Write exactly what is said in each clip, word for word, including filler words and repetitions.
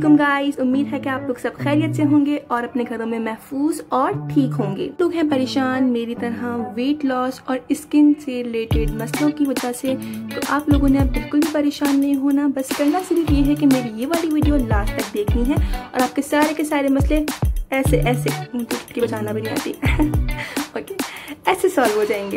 वालेकुम गाइस, उम्मीद है कि आप लोग सब खैरियत से होंगे और अपने घरों में महफूज और ठीक होंगे। लोग हैं परेशान मेरी तरह वेट लॉस और स्किन से रिलेटेड मसलों की वजह से, तो आप लोगों ने अब बिल्कुल भी परेशान नहीं होना। बस करना सिर्फ ये है कि मेरी ये वाली वीडियो लास्ट तक देखनी है और आपके सारे के सारे मसले ऐसे ऐसे मुझे बचाना भी नहीं आती ओके, ऐसे सॉल्व हो जाएंगे।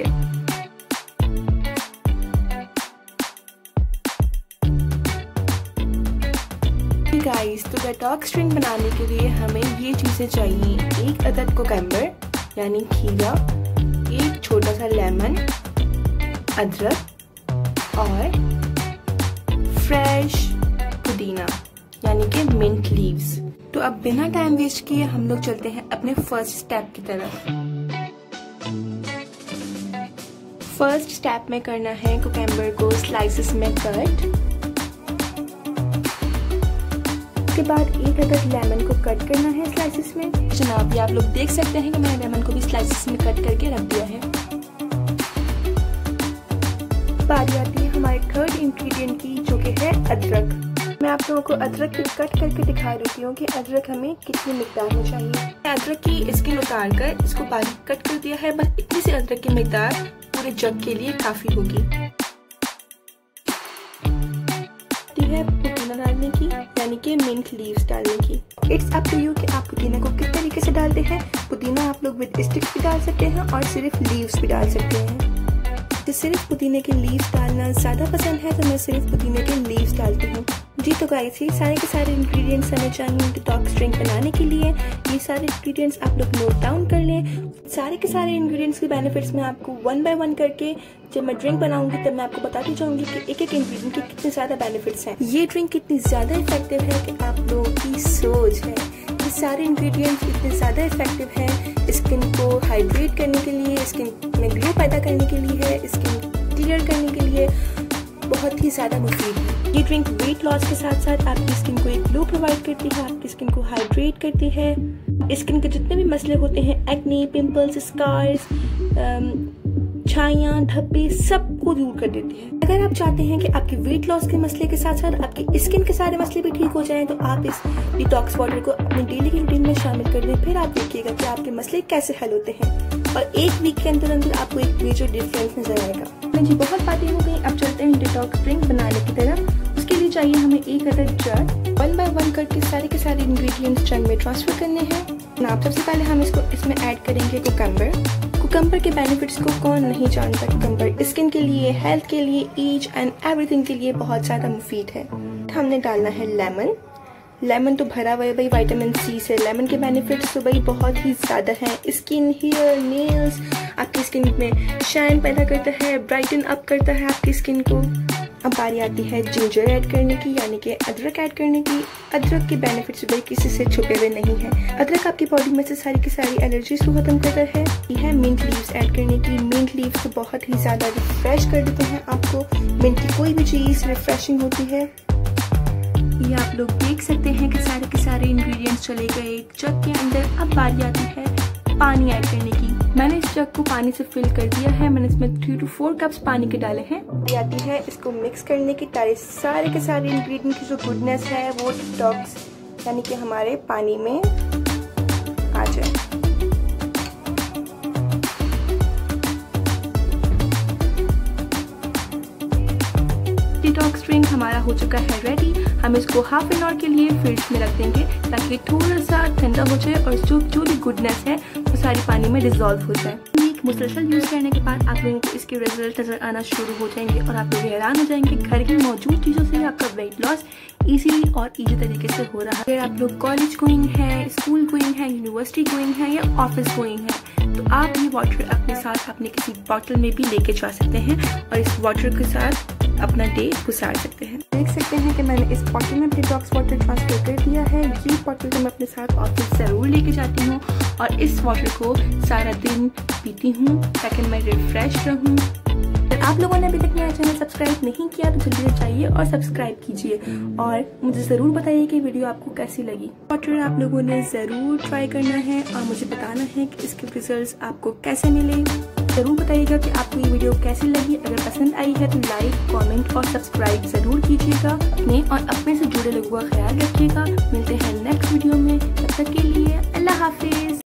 गाइस, तो डिटॉक्स ड्रिंक बनाने के लिए हमें ये चीज़ें चाहिए। एक अदद कोकम्बर यानी खीरा, एक छोटा सा लेमन, अदरक और फ्रेश पुदीना यानी कि मिंट लीव्स। तो अब बिना टाइम वेस्ट किए हम लोग चलते हैं अपने फर्स्ट स्टेप की तरफ। फर्स्ट स्टेप में करना है कोकम्बर को स्लाइसेस में कट। उसके बाद एक अदद लेमन को कट करना है स्लाइसेस में। जनाब, ये आप लोग देख सकते हैं कि मैंने लेमन को भी स्लाइसेस में कट करके रख दिया है। बारी आती है हमारे थर्ड इंग्रेडिएंट की, जो कि है अदरक। मैं आप लोगों को अदरक की कट करके दिखा देती हूँ कि अदरक हमें कितनी मिकदार में चाहिए। अदरक की स्किन उतार कर इसको बारीक कट कर दिया है। बस इतनी सी अदरक की मिकदार पूरे जग के लिए काफी होगी। है पुदीना डालने की यानी कि मिंट लीव्स डालने की। इट्स अप टू यू कि आप पुदीना को किस तरीके से डालते हैं। पुदीना आप लोग विद स्टिक्स भी डाल सकते हैं और सिर्फ लीव्स भी डाल सकते हैं। तो सिर्फ पुदीने के लीव्स डालना ज़्यादा पसंद है तो मैं सिर्फ पुदीने के लीव्स डालती हूँ। जी तो गाइस, ये सारे के सारे इंग्रेडिएंट्स हमें चाहिए डिटॉक्स ड्रिंक बनाने के लिए। ये सारे इंग्रेडिएंट्स आप लोग नोट डाउन कर लें। सारे के सारे इंग्रेडिएंट्स के बेनिफिट्स मैं आपको वन बाय वन करके जब मैं ड्रिंक बनाऊंगी तब मैं आपको बताती जाऊंगी कि एक एक इंग्रेडिएंट के कितने ज़्यादा बेनिफिट्स हैं। ये ड्रिंक कितनी ज़्यादा इफेक्टिव है कि आप लोगों की सोच है। ये सारे इंग्रेडिएंट्स इतने ज़्यादा इफेक्टिव हैं स्किन को हाइड्रेट करने के लिए, स्किन में ग्लो पैदा करने के लिए है, स्किन क्लियर करने के लिए बहुत ही ज़्यादा मुफीद है। ये ड्रिंक वेट लॉस के साथ साथ आपकी स्किन को एक ग्लो प्रोवाइड करती है, आपकी स्किन को हाइड्रेट करती है। स्किन के जितने भी मसले होते हैं, एक्ने, पिंपल्स, स्कार्स, छाइयाँ, धब्बे, सबको दूर कर देती है। अगर आप चाहते हैं कि आपके वेट लॉस के मसले के साथ साथ आपकी स्किन के सारे मसले भी ठीक हो जाएं, तो आप इस डिटॉक्स वाटर को अपने डेली की रूटीन में शामिल कर दें। फिर आप देखिएगा कि आपके मसले कैसे हल होते हैं और एक वीक के अंदर अंदर आपको एक मेजर डिफरेंस नजर आएगा। जी, बहुत बातें हो गई, अब चलते हैं डिटॉक्स ड्रिंक बनाने की तरफ। उसके लिए चाहिए हमें एक अदद जग। वन बाय वन करके सारे के सारे इंग्रेडिएंट्स जग में ट्रांसफर करने हैं। ना सबसे पहले हम इसको इसमें ऐड करेंगे कोकम्बर। कोकम्बर के बेनिफिट्स को कौन नहीं जानता। कोकम्बर स्किन के लिए, हेल्थ के लिए, एज एंड एवरीथिंग के लिए बहुत ज़्यादा मुफीद है। हमने डालना है लेमन। लेमन तो भरा हुआ है भाई विटामिन सी से। लेमन के बेनिफिट्स तो भाई बहुत ही ज़्यादा हैं। स्किन, हेयर, नेल्स, आपकी स्किन में शाइन पैदा करता है, ब्राइटन अप करता है आपकी स्किन को। अब बारी आती है जिंजर ऐड करने की यानी कि अदरक ऐड करने की। अदरक के बेनिफिट्स भाई किसी से छुपे हुए नहीं है। अदरक आपकी बॉडी में से सारी की सारी एलर्जीज को खत्म करता है। ये है मिंट लीव्स ऐड करने की। मिंट लीव्स तो बहुत ही ज़्यादा रिफ्रेश कर देते हैं आपको। मिंट की कोई भी चीज़ रिफ्रेशिंग होती है। ये आप लोग देख सकते हैं कि सारे के सारे इंग्रेडिएंट्स चले गए जग के अंदर। अब बारी आती है पानी ऐड करने की। मैंने इस जग को पानी से फिल कर दिया है। मैंने इसमें थ्री टू फोर कप्स पानी के डाले हैं। बारी आती है इसको मिक्स करने की ताकि सारे के सारे इंग्रेडिएंट की जो गुडनेस है वो डिटॉक्स यानी कि हमारे पानी में आ जाए। डिटॉक्स ड्रिंक हमारा हो चुका है रेडी। हम इसको हाफ एन आवर के लिए फ्रिज में रख देंगे ताकि थोड़ा सा ठंडा हो जाए और जो जो भी गुडनेस है वो सारी पानी में डिसॉल्व हो जाए। एक मुसलसल यूज करने के बाद आप लोगों को इसके रिजल्ट नजर आना शुरू हो जाएंगे और आप लोग हैरान हो जाएंगे घर की मौजूद चीज़ों से आपका वेट लॉस इजीली और इजी तरीके से हो रहा है। अगर आप लोग कॉलेज गोइंग है, स्कूल गोइंग है, यूनिवर्सिटी गोइंग है या ऑफिस गोइंग है, तो आप ये वाटर अपने साथ अपने किसी बॉटल में भी लेके जा सकते हैं और इस वाटर के साथ अपना डे गुजार सकते हैं। देख सकते हैं कि मैंने इस बॉटल में डिटॉक्स वाटर ट्रांसफर कर दिया है। ये बॉटल तो मैं अपने साथ ऑफिस ज़रूर लेके जाती हूँ और इस वाटर को सारा दिन पीती हूँ ताकि मैं रिफ्रेश रहूँ। अगर आप लोगों ने अभी तक मेरा चैनल सब्सक्राइब नहीं किया तो जल्दी से जाइए और सब्सक्राइब कीजिए और मुझे ज़रूर बताइए कि वीडियो आपको कैसी लगी। वाटर आप लोगों ने ज़रूर ट्राई करना है और मुझे बताना है कि इसके रिजल्ट्स आपको कैसे मिले। ज़रूर बताइएगा कि आपको ये वीडियो कैसी लगी। अगर पसंद आई है तो लाइक, कमेंट और सब्सक्राइब ज़रूर कीजिएगा। अपने और अपने से जुड़े लोगों का ख्याल रखिएगा। मिलते हैं नेक्स्ट वीडियो में, तब तक के लिए अल्लाह हाफिज़।